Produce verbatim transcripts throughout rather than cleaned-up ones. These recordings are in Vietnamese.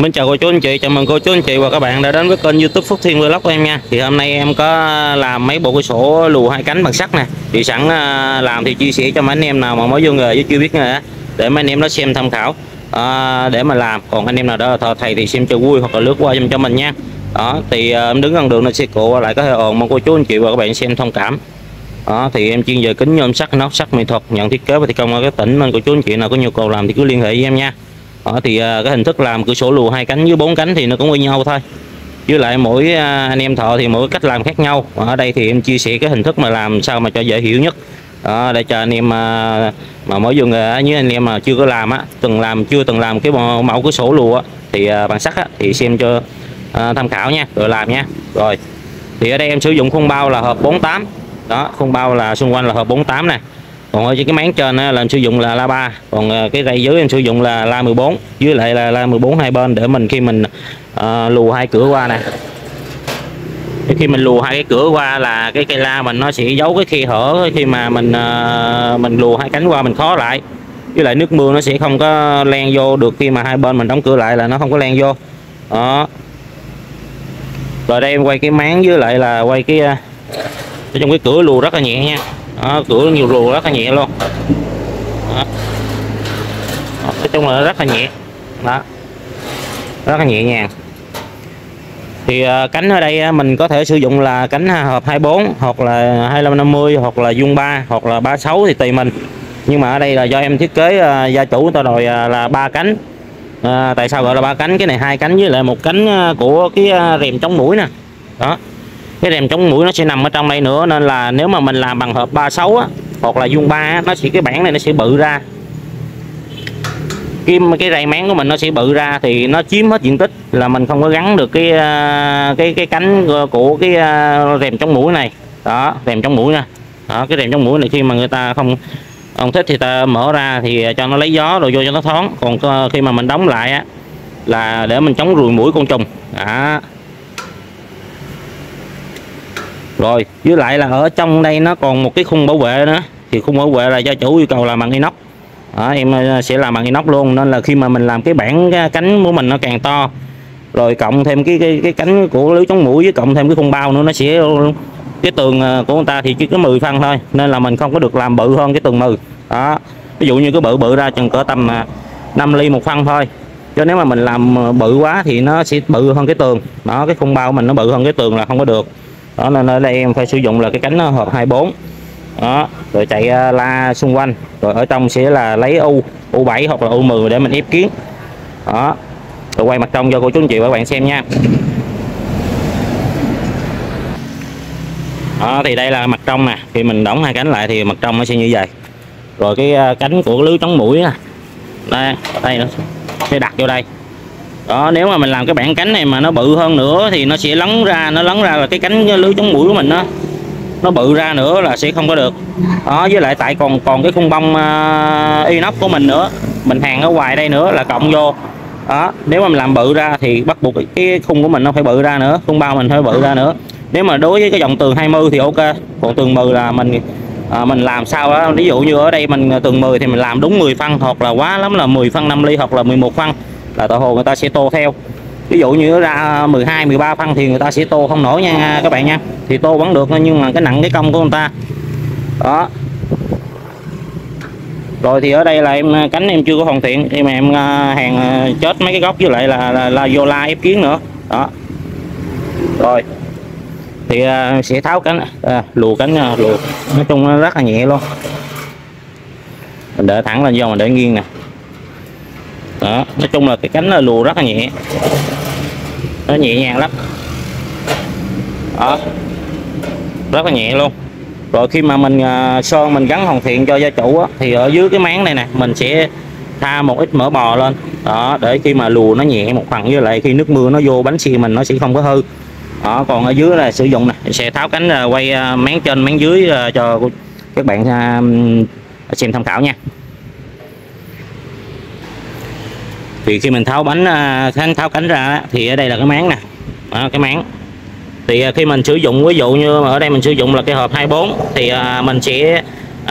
Mến chào cô chú anh chị, chào mừng cô chú anh chị và các bạn đã đến với kênh YouTube Phước Thiên Vlog của em nha. Thì hôm nay em có làm mấy bộ cửa sổ lùa hai cánh bằng sắt nè. Thì sẵn làm thì chia sẻ cho mấy anh em nào mà mới vô nghề với chưa biết nghề để mấy anh em nó xem tham khảo à, để mà làm. Còn anh em nào đó thợ thầy thì xem cho vui hoặc là lướt qua giùm cho mình nha. Đó thì em đứng gần đường nên xe cộ lại có hơi ồn, mong cô chú anh chị và các bạn xem thông cảm. Đó thì em chuyên về kính nhôm sắt, nóc sắt mỹ thuật, nhận thiết kế và thi công ở các tỉnh, nên cô chú anh chị nào có nhu cầu làm thì cứ liên hệ với em nha. Đó, thì cái hình thức làm cửa sổ lùa hai cánh với bốn cánh thì nó cũng như nhau thôi, với lại mỗi anh em thợ thì mỗi cách làm khác nhau. Ở đây thì em chia sẻ cái hình thức mà làm sao mà cho dễ hiểu nhất. Đó, để cho anh em mà, mà mới vô nghề với anh em mà chưa có làm á, từng làm chưa từng làm cái mẫu cửa sổ lùa thì bằng sắt á, thì xem cho à, tham khảo nha, rồi làm nha. Rồi thì ở đây em sử dụng khung bao là hộp bốn tám. Đó, khung bao là xung quanh là hộp bốn tám này. Còn ở cái máng trên là em sử dụng là la ba, còn cái dây dưới em sử dụng là la mười bốn, với lại là la mười bốn hai bên, để mình khi mình uh, lùa hai cửa qua này, khi mình lùa hai cái cửa qua là cái cây la mình nó sẽ giấu cái khe hở khi mà mình uh, mình lùa hai cánh qua mình khó lại, với lại nước mưa nó sẽ không có len vô được khi mà hai bên mình đóng cửa lại, là nó không có len vô. Đó. Rồi đây em quay cái máng với lại là quay cái uh, trong cái cửa lùa rất là nhẹ nha. Đó, cửa nhiều lùa rất là nhẹ luôn. Đó. Đó, nói chung là rất là nhẹ. Đó, rất là nhẹ nhàng. Thì uh, cánh ở đây uh, mình có thể sử dụng là cánh hộp hai bốn, hoặc là hai lăm năm mươi, hoặc là vuông ba, hoặc là ba sáu thì tùy mình. Nhưng mà ở đây là do em thiết kế uh, gia chủ người ta đòi uh, là ba cánh. Uh, tại sao gọi là ba cánh? Cái này hai cánh với lại một cánh uh, của cái uh, rèm chống muỗi nè. Đó, cái rèm chống muỗi nó sẽ nằm ở trong đây nữa, nên là nếu mà mình làm bằng hộp ba sáu á, hoặc là vuông ba á, nó sẽ cái bảng này nó sẽ bự ra, cái cái rây máng của mình nó sẽ bự ra, thì nó chiếm hết diện tích, là mình không có gắn được cái cái cái cánh của cái rèm chống muỗi này. Đó, rèm chống muỗi nè. Đó, cái rèm chống muỗi này khi mà người ta không không thích thì ta mở ra thì cho nó lấy gió rồi vô cho nó thoáng, còn khi mà mình đóng lại á là để mình chống ruồi muỗi côn trùng. Đó. Rồi với lại là ở trong đây nó còn một cái khung bảo vệ nữa, thì khung bảo vệ là do chủ yêu cầu làm bằng inox. Đó, em sẽ làm bằng inox luôn, nên là khi mà mình làm cái bảng cái cánh của mình nó càng to, rồi cộng thêm cái cái, cái cánh của lưới chống muỗi với cộng thêm cái khung bao nữa, nó sẽ cái tường của người ta thì chỉ có mười phân thôi, nên là mình không có được làm bự hơn cái tường mười. Đó, ví dụ như cái bự bự ra chừng cỡ tầm năm ly một phân thôi, cho nếu mà mình làm bự quá thì nó sẽ bự hơn cái tường. Đó, cái khung bao của mình nó bự hơn cái tường là không có được. Đó, nên ở đây em phải sử dụng là cái cánh hộp hai bốn. Đó, rồi chạy la xung quanh, rồi ở trong sẽ là lấy u u bảy hoặc là u mười để mình ép kiến. Đó, rồi quay mặt trong cho cô chú anh chị và các bạn xem nha. Đó, thì đây là mặt trong nè, khi mình đóng hai cánh lại thì mặt trong nó sẽ như vậy. Rồi cái cánh của lưới chống muỗi nè, đây đây nó sẽ đặt vô đây. Đó, nếu mà mình làm cái bảng cánh này mà nó bự hơn nữa thì nó sẽ lấn ra, nó lấn ra là cái cánh lưới chống muỗi của mình đó, nó bự ra nữa là sẽ không có được. Đó, với lại tại còn còn cái khung bông uh, inox của mình nữa, mình hàng ở ngoài đây nữa là cộng vô. Đó, nếu mà mình làm bự ra thì bắt buộc cái khung của mình nó phải bự ra nữa, khung bao mình phải bự ra nữa. Nếu mà đối với cái dòng tường hai mươi thì ok, còn tường mười là mình à, mình làm sao đó, ví dụ như ở đây mình tường mười thì mình làm đúng mười phân, hoặc là quá lắm là mười phân năm ly, hoặc là mười một phân, là tờ hồ người ta sẽ tô theo. Ví dụ như ra mười hai mười ba phân thì người ta sẽ tô không nổi nha các bạn nha, thì tô vẫn được nhưng mà cái nặng cái công của người ta. Đó. Rồi thì ở đây là em cánh em chưa có hoàn thiện, thì mà em hàng chết mấy cái góc, với lại là là, là vô la ép kiến nữa. Đó. Rồi thì uh, sẽ tháo cánh, à, lùa cánh uh, lùa, nói chung nó rất là nhẹ luôn. Mình để thẳng lên, do mình để nghiêng nè. Đó, nói chung là cái cánh là lùa rất là nhẹ, nó nhẹ nhàng lắm. Đó, rất là nhẹ luôn. Rồi khi mà mình uh, sơn mình gắn hoàn thiện cho gia chủ á, thì ở dưới cái máng này nè mình sẽ tha một ít mỡ bò lên. Đó, để khi mà lùa nó nhẹ một phần, với lại khi nước mưa nó vô bánh xe mình nó sẽ không có hư. Đó, còn ở dưới là sử dụng nè, sẽ tháo cánh uh, quay uh, máng trên máng dưới uh, cho các bạn uh, xem tham khảo nha. Thì khi mình tháo bánh uh, tháo cánh ra thì ở đây là cái máng nè. Đó, cái máng thì uh, khi mình sử dụng, ví dụ như ở đây mình sử dụng là cái hộp hai bốn thì uh, mình sẽ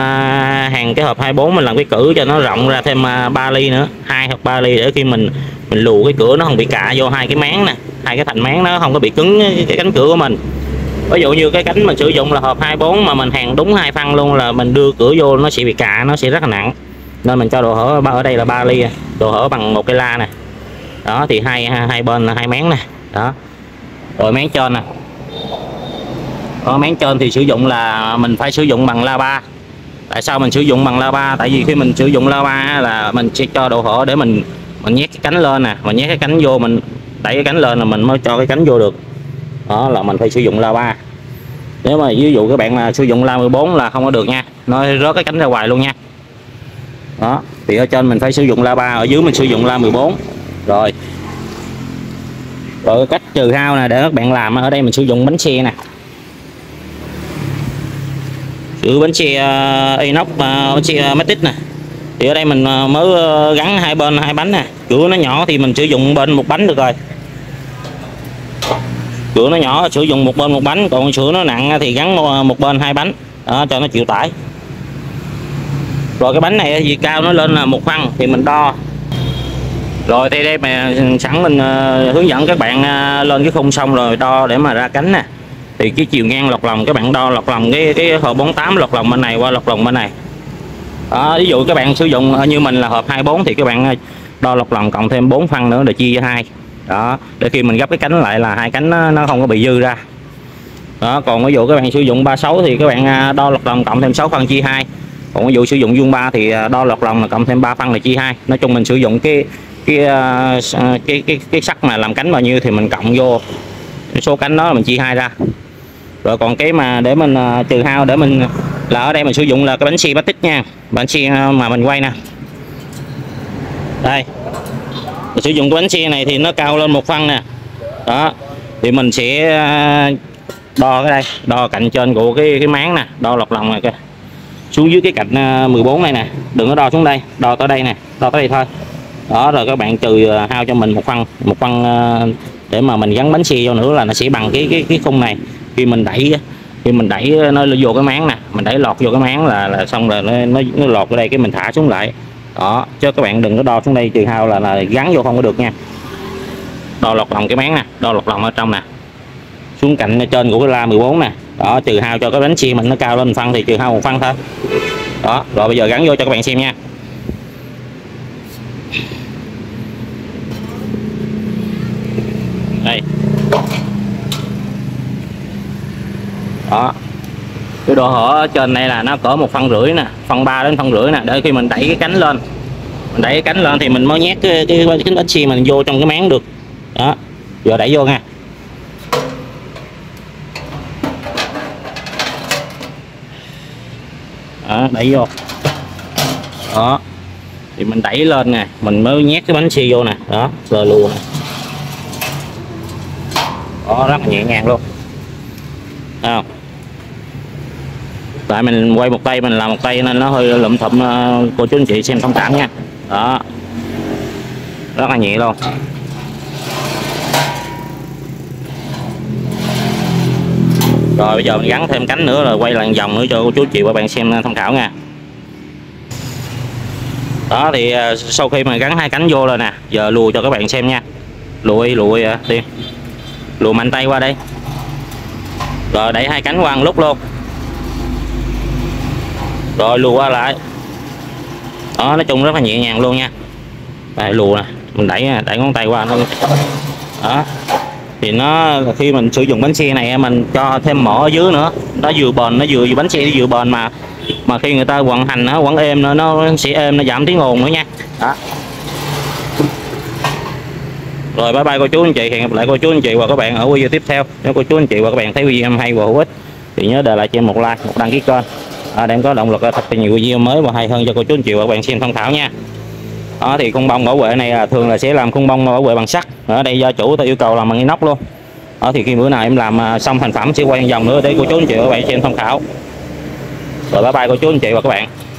à, hàng cái hộp hai bốn mình làm cái cử cho nó rộng ra thêm uh, ba ly nữa, hai hoặc ba ly, để khi mình mình lù cái cửa nó không bị cạ vô hai cái máng nè, hai cái thành máng nó không có bị cứng cái cánh cửa của mình. Ví dụ như cái cánh mình sử dụng là hộp hai bốn mà mình hàng đúng hai phân luôn là mình đưa cửa vô nó sẽ bị cạ, nó sẽ rất là nặng. Nên mình cho độ hở ở đây là ba ly, độ hở bằng một cây la nè. Đó thì hai hai bên là hai máng nè. Đó. Rồi máng trên nè. Đó, máng trên thì sử dụng là mình phải sử dụng bằng la ba. Tại sao mình sử dụng bằng la ba? Tại vì khi mình sử dụng la ba là mình sẽ cho độ hở để mình mình nhét cái cánh lên nè, mình nhét cái cánh vô, mình đẩy cái cánh lên là mình mới cho cái cánh vô được. Đó là mình phải sử dụng la ba. Nếu mà ví dụ các bạn là sử dụng la mười bốn là không có được nha, nó rớt cái cánh ra ngoài luôn nha. Đó thì ở trên mình phải sử dụng la ba, ở dưới mình sử dụng la mười bốn. Rồi rồi cách trừ hao nè để các bạn làm, ở đây mình sử dụng bánh xe nè, sử bánh xe uh, inox, uh, bánh xe matic nè. Thì ở đây mình uh, mới uh, gắn hai bên hai bánh nè, cửa nó nhỏ thì mình sử dụng bên một bánh được rồi. Cửa nó nhỏ sử dụng một bên một bánh, còn sữa nó nặng thì gắn một bên hai bánh. Đó, cho nó chịu tải. Rồi cái bánh này vì cao nó lên là một phân thì mình đo. Rồi thì đây mà sẵn mình uh, hướng dẫn các bạn uh, lên cái khung xong rồi đo để mà ra cánh nè. Thì cái chiều ngang lọt lòng các bạn đo lọt lòng cái cái hộp bốn tám lọt lòng bên này qua lọt lòng bên này. Đó, ví dụ các bạn sử dụng như mình là hộp hai bốn thì các bạn đo lọt lòng cộng thêm bốn phân nữa để chia cho hai. Đó, để khi mình gấp cái cánh lại là hai cánh nó, nó không có bị dư ra. Đó, còn ví dụ các bạn sử dụng ba sáu thì các bạn đo lọt lòng cộng thêm sáu phân chia hai. Còn ví dụ sử dụng vuông ba thì đo lọt lòng là cộng thêm ba phân là chia hai. Nói chung mình sử dụng cái cái cái cái cái, cái sắt mà làm cánh bao nhiêu thì mình cộng vô cái số cánh đó là mình chia hai ra. Rồi còn cái mà để mình trừ hao để mình là ở đây mình sử dụng là cái bánh xe Matic nha, bánh xe mà mình quay nè. Đây. Mình sử dụng cái bánh xe này thì nó cao lên một phân nè. Đó. Thì mình sẽ đo cái đây, đo cạnh trên của cái cái máng nè, đo lọt lòng này kìa. Xuống dưới cái cạnh mười bốn này nè, đừng có đo xuống đây, đo tới đây nè, đo tới đây thôi. Đó rồi các bạn trừ hao cho mình một phân, một phân để mà mình gắn bánh xe vô nữa là nó sẽ bằng cái cái cái khung này. Khi mình đẩy khi mình đẩy nó vô cái máng nè, mình đẩy lọt vô cái máng là là xong rồi nó, nó nó lọt ở đây cái mình thả xuống lại. Đó, chứ các bạn đừng có đo xuống đây trừ hao là, là gắn vô không có được nha. Đo lọt lòng cái máng nè, đo lọt lòng ở trong nè. Xuống cạnh trên của cái la mười bốn nè. Đó, trừ hao cho cái bánh xe mình nó cao lên một phân thì trừ hao một phân thôi. Đó, rồi bây giờ gắn vô cho các bạn xem nha. Đây. Đó. Cái độ hở ở trên đây là nó cỡ một phân rưỡi nè, phân ba đến phân rưỡi nè, để khi mình đẩy cái cánh lên. Mình đẩy cái cánh lên thì mình mới nhét cái cái cái bánh xe mình vô trong cái máng được. Đó. Giờ đẩy vô nha. Đó, đẩy vô. Đó. Thì mình đẩy lên nè, mình mới nhét cái bánh xe vô nè. Đó, rồi luôn nè. Đó, rất là nhẹ nhàng luôn. Thấy không? Tại mình quay một tay, mình làm một tay nên nó hơi lụm thụm, cô chú anh chị xem thông cảm nha. Đó. Rất là nhẹ luôn. Rồi bây giờ mình gắn thêm cánh nữa rồi quay lại vòng nữa cho cô chú anh chị và bạn xem tham khảo nha. Đó thì sau khi mà gắn hai cánh vô rồi nè, giờ lùa cho các bạn xem nha. Lùi lùi tiên. Lùa mạnh tay qua đây. Rồi đẩy hai cánh qua một lúc luôn. Rồi lùa qua lại. Đó, nói chung rất là nhẹ nhàng luôn nha. Đây lùa nè, mình đẩy đẩy ngón tay qua thôi. Đó. Thì nó khi mình sử dụng bánh xe này mình cho thêm mỡ ở dưới nữa, nó vừa bền, nó vừa, vừa bánh xe nó vừa bền mà mà khi người ta vận hành nó vẫn êm nữa, nó sẽ êm, nó giảm tiếng ồn nữa nha. Đó. Rồi bye bye cô chú anh chị, hẹn gặp lại cô chú anh chị và các bạn ở video tiếp theo. Nếu cô chú anh chị và các bạn thấy video em hay và hữu ích thì nhớ để lại cho em một like, một đăng ký kênh à, để em có động lực thật nhiều video mới và hay hơn cho cô chú anh chị và các bạn xem tham khảo nha. Đó thì khung bông bảo vệ này là thường là sẽ làm khung bông bảo vệ bằng sắt. Ở đây do chủ ta yêu cầu làm bằng inox luôn. Đó thì khi bữa nào em làm xong thành phẩm sẽ quay vòng nữa để cô chú anh chị và các bạn xem tham khảo. Rồi bye bye cô chú anh chị và các bạn.